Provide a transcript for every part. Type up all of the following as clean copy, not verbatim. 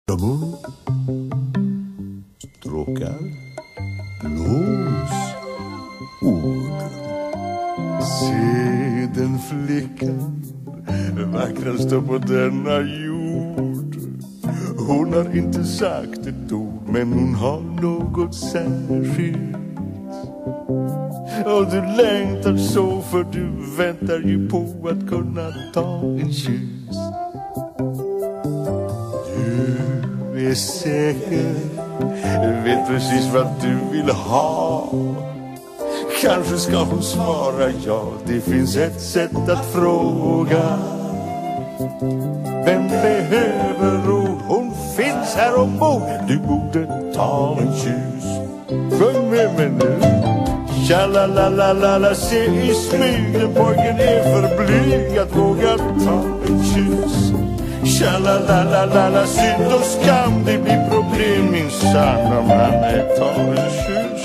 Trummor, stråkar, blås, ord. Se den flickan, vackraste på denna jord. Hon har inte sagt ett ord, men hon har något särskilt. Och du längtar så, för du väntar ju på att kunna ta en kyss. Du är säker, vet precis vad du vill ha. Kanske ska hon svara ja, det finns ett sätt att fråga. Vem behöver ord? Hon finns här ombord. Du borde ta en kyss. Sjung med mig nu. Tja-la-la-la-la-la, se i smygen, pojken är för blyg att våga ta en kyss. Tja-la-la-la-la-la, synd och skam, det blir problem minsann om han tar en kyss.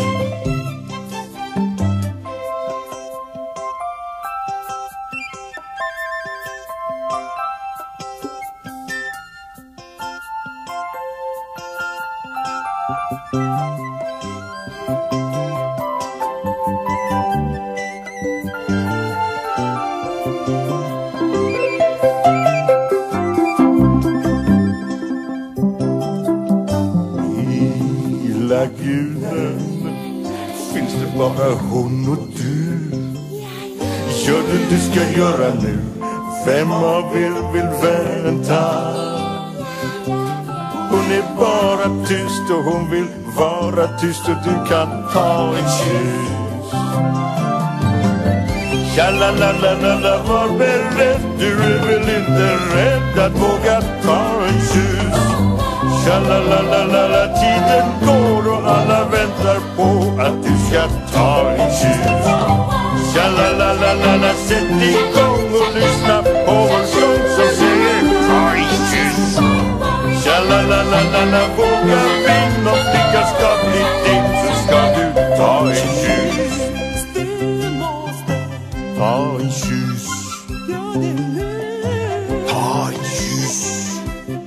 Guden finns det bara hon och du. Gör det du ska göra nu. Vem av er vill vänta? Hon är bara tyst och hon vill vara tyst, och du kan ta en kyss. Tja-la-la-la-la-la, var beredd. Du är väl inte rädd att våga ta en kyss. Tja-la-la-la-la-la, tiden går och alla väntar på att du ska ta en kyss. Tja-la-la-la-la-la, sätt igång och lyssna på vår sång som säger ta en kyss. Tja-la-la-la-la-la, våga vinna, om flickan ska bli din så ska du ta en kyss. Ta en kyss. Ta en kyss.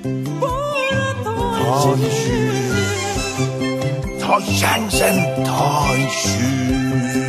Ta en kyss. Ta chansen, ta en kyss.